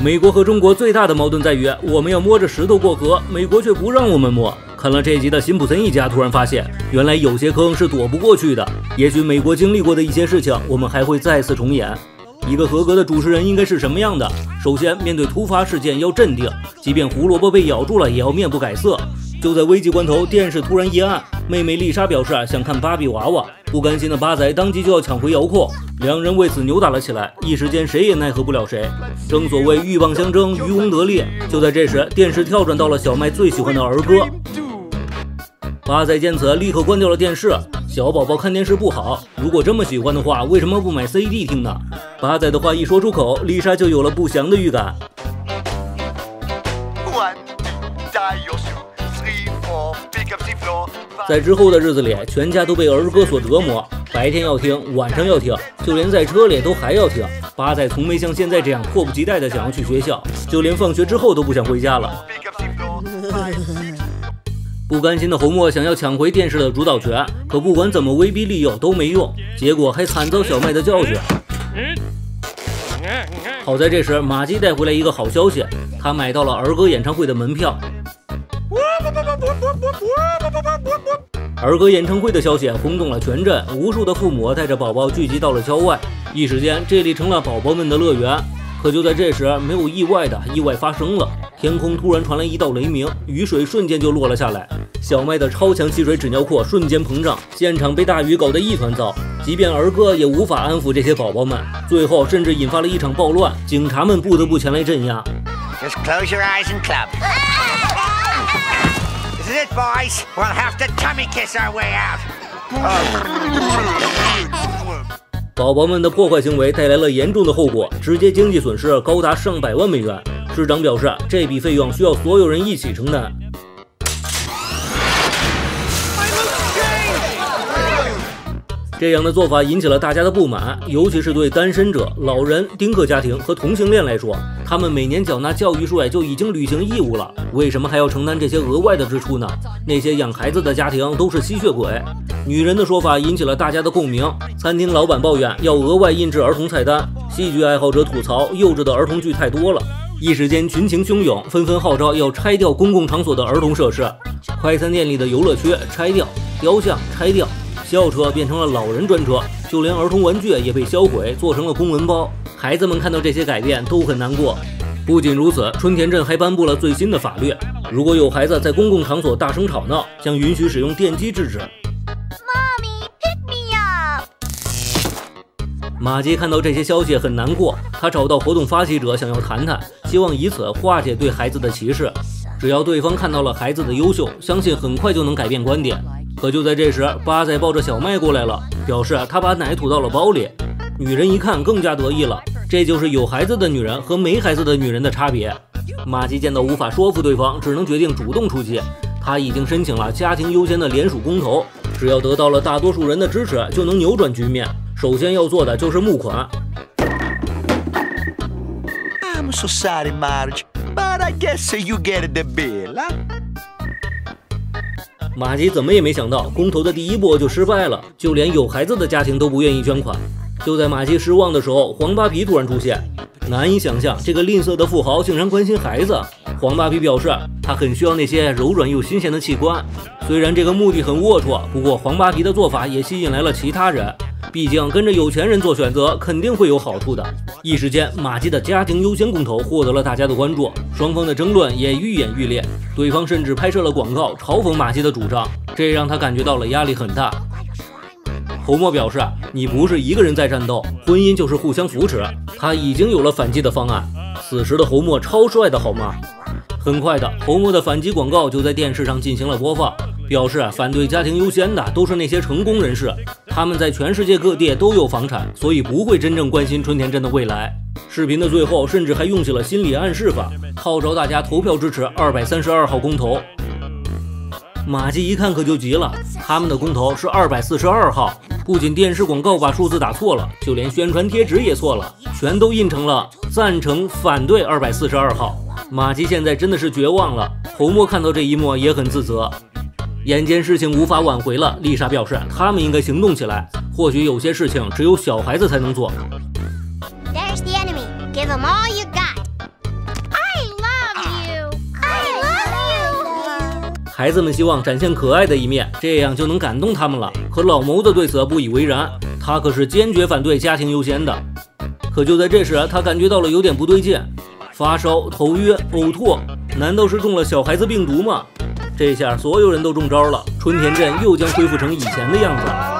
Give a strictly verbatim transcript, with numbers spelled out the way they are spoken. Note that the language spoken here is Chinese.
美国和中国最大的矛盾在于，我们要摸着石头过河，美国却不让我们摸。看了这集的辛普森一家，突然发现，原来有些坑是躲不过去的。也许美国经历过的一些事情，我们还会再次重演。一个合格的主持人应该是什么样的？首先，面对突发事件要镇定，即便胡萝卜被咬住了，也要面不改色。就在危急关头，电视突然一暗，妹妹丽莎表示想看芭比娃娃，不甘心的八仔当即就要抢回遥控，两人为此扭打了起来，一时间谁也奈何不了谁。正所谓鹬蚌相争，渔翁得利。就在这时，电视跳转到了小麦最喜欢的儿歌。八仔见此，立刻关掉了电视。小宝宝看电视不好，如果这么喜欢的话，为什么不买 C D 听呢？八仔的话一说出口，丽莎就有了不祥的预感。在之后的日子里，全家都被儿歌所折磨，白天要听，晚上要听，就连在车里都还要听。八仔从没像现在这样迫不及待的想要去学校，就连放学之后都不想回家了。不甘心的侯默想要抢回电视的主导权，可不管怎么威逼利诱都没用，结果还惨遭小麦的教训。好在这时马基带回来一个好消息，他买到了儿歌演唱会的门票。儿歌演唱会的消息轰动了全镇，无数的父母带着宝宝聚集到了郊外，一时间这里成了宝宝们的乐园。可就在这时，没有意外的意外发生了，天空突然传来一道雷鸣，雨水瞬间就落了下来。小麦的超强吸水纸尿裤瞬间膨胀，现场被大雨搞得一团糟。即便儿歌也无法安抚这些宝宝们，最后甚至引发了一场暴乱，警察们不得不前来镇压。 Just close your eyes and club. This is it, boys. We'll have to tummy kiss our way out. 宝宝们的破坏行为带来了严重的后果，直接经济损失高达上百万美元。市长表示，这笔费用需要所有人一起承担。这样的做法引起了大家的不满，尤其是对单身者、老人、丁克家庭和同性恋来说，他们每年缴纳教育税就已经履行义务了，为什么还要承担这些额外的支出呢？那些养孩子的家庭都是吸血鬼。女人的说法引起了大家的共鸣，餐厅老板抱怨要额外印制儿童菜单，戏剧爱好者吐槽幼稚的儿童剧太多了。一时间群情汹涌，纷纷号召要拆掉公共场所的儿童设施，快餐店里的游乐区拆掉，雕像拆掉，校车变成了老人专车，就连儿童玩具也被销毁，做成了公文包。孩子们看到这些改变都很难过。不仅如此，春田镇还颁布了最新的法律，如果有孩子在公共场所大声吵闹，将允许使用电击制止。马基看到这些消息很难过，他找到活动发起者想要谈谈，希望以此化解对孩子的歧视。只要对方看到了孩子的优秀，相信很快就能改变观点。可就在这时，八仔抱着小麦过来了，表示他把奶吐到了包里。女人一看更加得意了，这就是有孩子的女人和没孩子的女人的差别。马基见到无法说服对方，只能决定主动出击。他已经申请了家庭优先的联署公投，只要得到了大多数人的支持，就能扭转局面。首先要做的就是募款。 I'm so sorry, Marge, but I guess you get the bill, huh? 马基怎么也没想到，公投的第一波就失败了，就连有孩子的家庭都不愿意捐款。就在马基失望的时候，黄扒皮突然出现。难以想象，这个吝啬的富豪竟然关心孩子。黄扒皮表示，他很需要那些柔软又新鲜的器官。虽然这个目的很龌龊，不过黄扒皮的做法也吸引来了其他人。毕竟跟着有钱人做选择，肯定会有好处的。一时间，马基的家庭优先公投获得了大家的关注，双方的争论也愈演愈烈。对方甚至拍摄了广告嘲讽马基的主张，这让他感觉到了压力很大。侯默表示，你不是一个人在战斗，婚姻就是互相扶持。他已经有了反击的方案。此时的侯默超帅的好吗？很快的，侯默的反击广告就在电视上进行了播放，表示反对家庭优先的都是那些成功人士，他们在全世界各地都有房产，所以不会真正关心春田镇的未来。视频的最后甚至还用起了心理暗示法，号召大家投票支持二百三十二号公投。马基一看可就急了，他们的公投是二百四十二号，不仅电视广告把数字打错了，就连宣传贴纸也错了，全都印成了赞成反对二百四十二号。马基现在真的是绝望了，侯默看到这一幕也很自责。眼见事情无法挽回了，丽莎表示他们应该行动起来，或许有些事情只有小孩子才能做。 There's the enemy. Give them all you got. 孩子们希望展现可爱的一面，这样就能感动他们了。可老谋子对此不以为然，他可是坚决反对家庭优先的。可就在这时，他感觉到了有点不对劲，发烧、头晕、呕吐，难道是中了小孩子病毒吗？这下所有人都中招了，春田镇又将恢复成以前的样子。